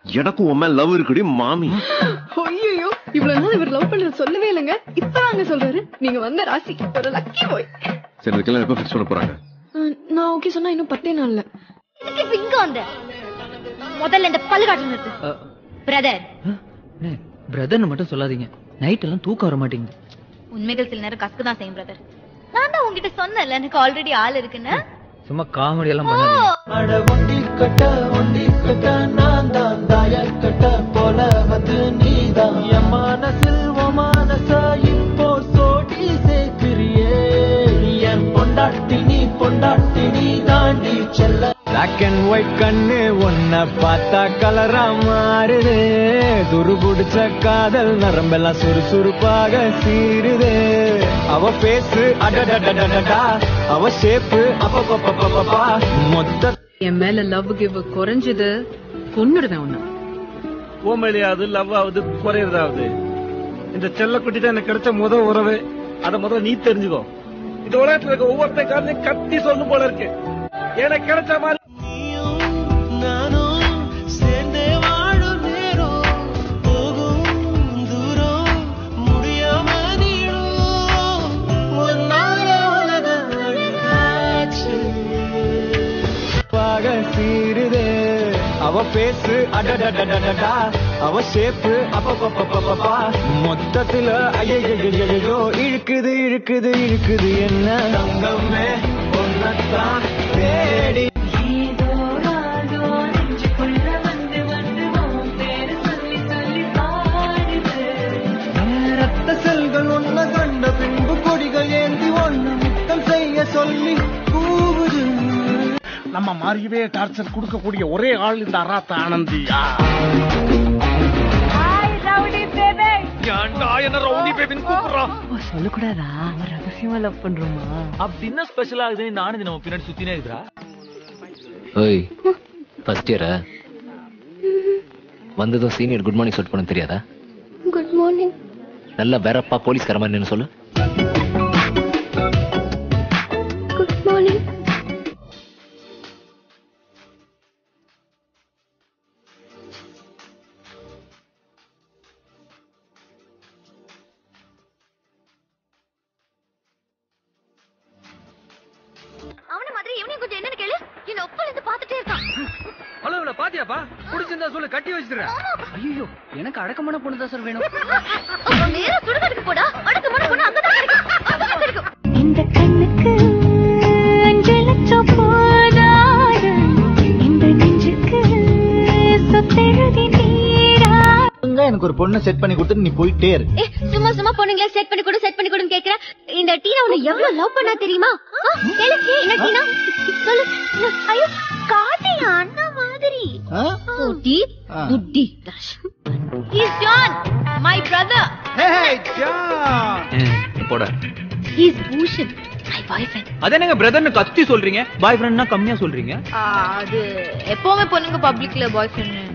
எனக்கும் உன் மேல லவ் இருக்குடி மாமி. ஐயோ, இவ்வளவு நாள் இவர் லவ் பண்றது சொல்லவே இல்லைங்க. இப்பதாங்க சொல்றாரு. நீங்க வந்த ராசி ஒரு லக்கி பாய். சரி, இதுக்கெல்லாம் எப்ப ஃபிக்ஸ் பண்ண போறாங்க? நான் ஓகே சொன்னா இன்னும் 10 நாள்ல. இதுக்கு இப்ப இங்க வந்த முதல்ல இந்த பல்லு காட்டு நிறுத்து. பிரதர் பிரதர்னு மட்டும் சொல்லாதீங்க. நைட் எல்லாம் தூக்கம் வர மாட்டேங்குது. உண்மைகள் சில நேரம் கசக்கு தான் செய்யும் பிரதர். நான் தான் உங்ககிட்ட சொன்னேன்ல எனக்கு ஆல்ரெடி ஆள் இருக்குன்னு. சும்மா காமெடி எல்லாம் பண்ணாதீங்க. அட ஒண்டி கட்ட நான் தான் தாயர் கட்ட போல வந்து நீதான் என் மனசில் உன் மனச இப்போ சோடி சேர்க்கிறியே. என் பொண்டாட்டி நீ தாண்டி செல்ல. பிளாக் அண்ட் ஒயிட் கண்ணு ஒன்ன பார்த்தா கலரா மாறுது. துருபுடிச்ச காதல் நரம்பெல்லாம் சுறுசுறுப்பாக சீருது. அவ பேசு அடடடடடா, அவ ஷேப்பு அப்பப்பப்பப்பப்பா மொத்த. என் மேல லவ் கிவ் குறைஞ்சது கொன்னுடுவேன் உன்ன. ஓமேலியாவது லவ் ஆகுது குறையறதாவது இந்த செல்ல குட்டி தான் எனக்கு கிடைச்ச முத உறவு. அத முதல்ல நீ தெரிஞ்சுக்கோ. இந்த உலகத்துல இருக்க ஒவ்வொருத்த காரணம் கத்தி சொல்லும் போல இருக்கு. எனக்கு கிடைச்ச மாதிரி நானும் சேர்ந்தே வாழும் நேரம் போகும் தூரம் முடியாம நீளும் ஒரு நாள் உலகம் அழகாச்சு. சீருதே அவ பேசு அடடடடடா, அவ ஷேப்பு அப்பப்பப்பப்பப்பா மொத்தத்துல ஐயோ இழுக்குது என்ன தங்கமே ஒன்னத்தான் தேடி. ரத்த செல்கள் ஒன்ன கண்ட பின்பு கொடிகள் ஏந்தி ஒன்னு முத்தம் செய்ய சொல்லி கூவுது. நம்ம மாறியவே டார்ச்சர் கொடுக்கக்கூடிய ஒரே ஆள் இந்த அராத்த ஆனந்தியா. சொல்லக்கூடாதா? அவன் ரகசியமா லவ் பண்றோமா அப்படின்னு ஸ்பெஷல் ஆகுதுன்னு இந்த ஆனந்தி நம்ம பின்னாடி சுத்தினே இருக்குறா. ஓய், ஃபர்ஸ்ட் இயரா வந்ததும் சீனியர் குட் மார்னிங் சொல்லிட்டு போன தெரியாதா? Good morning. நல்லா வேறப்பா போலீஸ்கார மாதிரி நின்னு சொல்லு. Good morning. அவன மாதிரி இவனையும் கொஞ்சம் என்னன்னு கேளு. என்ன ஒப்பல இருந்து பாத்துட்டே இருக்கான். ஹலோ, இவள பாத்தியாப்பா? புடிச்சிருந்தா சொல்லு, கட்டி வச்சிடுறேன். ஐயோ, எனக்கு அடக்கமான பொண்ணு தான் சார் வேணும். நேரா சுடுகாட்டுக்கு போடா. அடக்கமான பொண்ணு அங்கதான் கிடைக்கும். இந்த கண்ணுக்கு 5 லட்சம் போதாது, இந்த நெஞ்சுக்கு சொத்தெழுதி நீரா. எனக்கு ஒரு பொண்ணை செட் பண்ணி கொடுத்துட்டு நீ போயிட்டே இரு. சும்மா பொண்ணுங்கள செட் பண்ணி கொடுன்னு கேக்குற. இந்த டீனா உன்னை எவ்வளவு லவ் பண்ணா தெரியுமா? என்ன டீனா சொல்லு. ஐயோ, காட்டியா அண்ணா மாதிரி. குட்டி குட்டி. He's John, my brother. Hey John. போடா. He's Bhushan, my boyfriend. அத என்னங்க பிரதர்னு கத்தி சொல்றீங்க? பாய் ஃப்ரெண்ட்னா கம்மியா சொல்றீங்க? அது எப்பவுமே பொண்ணுங்க பப்ளிக்ல பாய் ஃப்ரெண்ட்